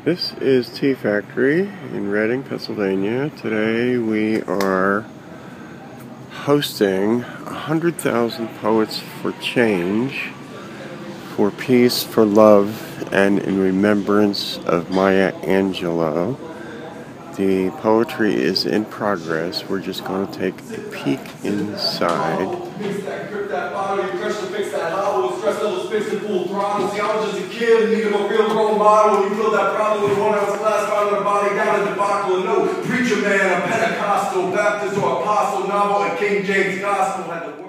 This is Tea Factory in Reading, Pennsylvania. Today we are hosting 100,000 Poets for Change, for peace, for love, and in remembrance of Maya Angelou. The poetry is in progress. We're just going to take a peek inside. Fix that, grip that bottle, you pressure fix that hollow, stress levels fixed and full throttle. See, I was just a kid in need of a real role model. You feel that problem with one ounce glass, found the body down in the debacle. And no preacher man, a Pentecostal, Baptist, or apostle, novel, and King James gospel had the